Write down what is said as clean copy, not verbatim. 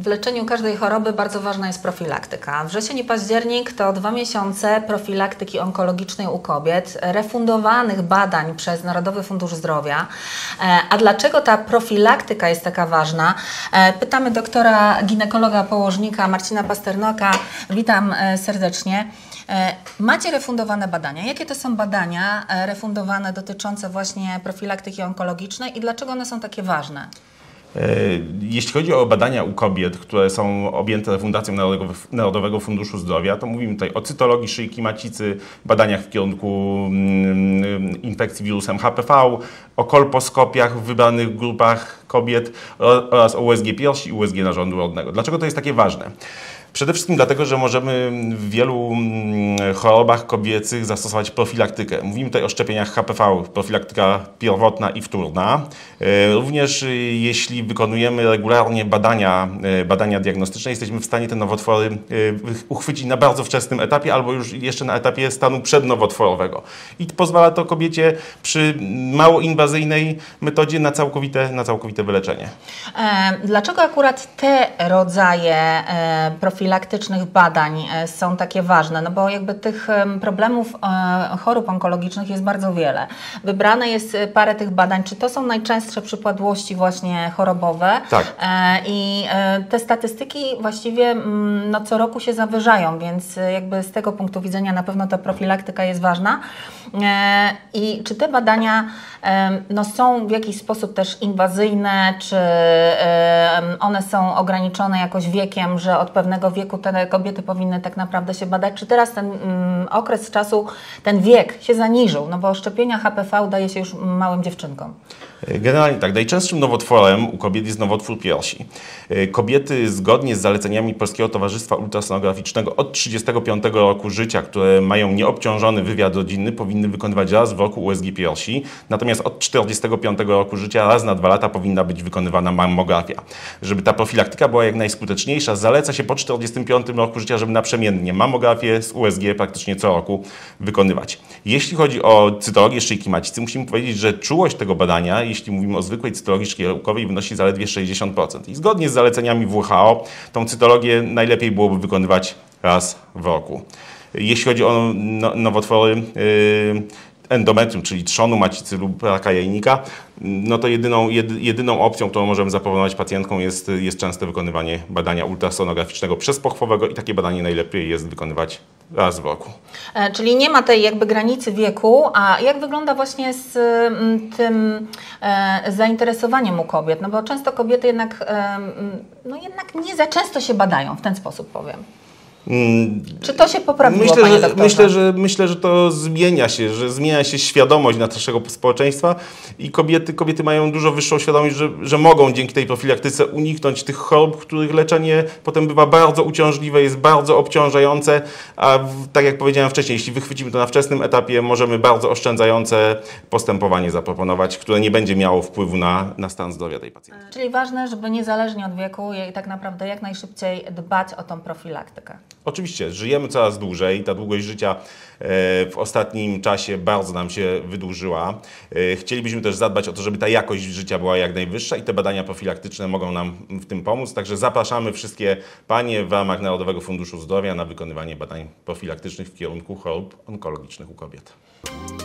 W leczeniu każdej choroby bardzo ważna jest profilaktyka. Wrzesień i październik to 2 miesiące profilaktyki onkologicznej u kobiet, refundowanych badań przez Narodowy Fundusz Zdrowia. A dlaczego ta profilaktyka jest taka ważna? Pytamy doktora ginekologa położnika Marcina Pasternoka. Witam serdecznie. Macie refundowane badania. Jakie to są badania refundowane dotyczące właśnie profilaktyki onkologicznej i dlaczego one są takie ważne? Jeśli chodzi o badania u kobiet, które są objęte refundacją Narodowego Funduszu Zdrowia, to mówimy tutaj o cytologii szyjki macicy, badaniach w kierunku infekcji wirusem HPV, o kolposkopiach w wybranych grupach kobiet oraz o USG piersi i USG narządu rodnego. Dlaczego to jest takie ważne? Przede wszystkim dlatego, że możemy w wielu chorobach kobiecych zastosować profilaktykę. Mówimy tutaj o szczepieniach HPV, profilaktyka pierwotna i wtórna. Również jeśli wykonujemy regularnie badania diagnostyczne, jesteśmy w stanie te nowotwory uchwycić na bardzo wczesnym etapie albo już jeszcze na etapie stanu przednowotworowego. I pozwala to kobiecie przy mało inwazyjnej metodzie na całkowite wyleczenie. Dlaczego akurat te rodzaje profilaktycznych badań są takie ważne? No bo jakby tych problemów chorób onkologicznych jest bardzo wiele. Wybrane jest parę tych badań. Czy to są najczęstsze przypadłości właśnie chorobowe? Tak. I te statystyki właściwie no, co roku się zawyżają, więc jakby z tego punktu widzenia na pewno ta profilaktyka jest ważna. I czy te badania no, są w jakiś sposób też inwazyjne, czy one są ograniczone jakoś wiekiem, że od pewnego wieku te kobiety powinny tak naprawdę się badać? Czy teraz ten okres czasu, ten wiek się zaniżył? No bo szczepienia HPV daje się już małym dziewczynkom. Generalnie tak, najczęstszym nowotworem u kobiet jest nowotwór piersi. Kobiety zgodnie z zaleceniami Polskiego Towarzystwa Ultrasonograficznego od 35 roku życia, które mają nieobciążony wywiad rodzinny, powinny wykonywać raz w roku USG piersi. Natomiast od 45 roku życia raz na 2 lata powinna być wykonywana mammografia. Żeby ta profilaktyka była jak najskuteczniejsza, zaleca się po 45 roku życia, żeby naprzemiennie mammografię z USG praktycznie co roku wykonywać. Jeśli chodzi o cytologię szyjki macicy, musimy powiedzieć, że czułość tego badania, jeśli mówimy o zwykłej cytologii szkiełkowej, wynosi zaledwie 60%. I zgodnie z zaleceniami WHO tą cytologię najlepiej byłoby wykonywać raz w roku. Jeśli chodzi o nowotwory endometrium, czyli trzonu macicy lub raka jajnika, no to jedyną opcją, którą możemy zaproponować pacjentkom jest częste wykonywanie badania ultrasonograficznego przezpochwowego i takie badanie najlepiej jest wykonywać raz w roku. Czyli nie ma tej jakby granicy wieku, a jak wygląda właśnie z tym zainteresowaniem u kobiet? No bo często kobiety jednak nie za często się badają, w ten sposób powiem. Czy to się poprawiło, panie doktorze? Myślę, że to zmienia się świadomość naszego społeczeństwa i kobiety mają dużo wyższą świadomość, że mogą dzięki tej profilaktyce uniknąć tych chorób, których leczenie potem bywa bardzo uciążliwe, jest bardzo obciążające, a tak jak powiedziałem wcześniej, jeśli wychwycimy to na wczesnym etapie, możemy bardzo oszczędzające postępowanie zaproponować, które nie będzie miało wpływu na stan zdrowia tej pacjentki. Czyli ważne, żeby niezależnie od wieku i tak naprawdę jak najszybciej dbać o tą profilaktykę. Oczywiście, żyjemy coraz dłużej, ta długość życia w ostatnim czasie bardzo nam się wydłużyła. Chcielibyśmy też zadbać o to, żeby ta jakość życia była jak najwyższa i te badania profilaktyczne mogą nam w tym pomóc. Także zapraszamy wszystkie panie w ramach Narodowego Funduszu Zdrowia na wykonywanie badań profilaktycznych w kierunku chorób onkologicznych u kobiet.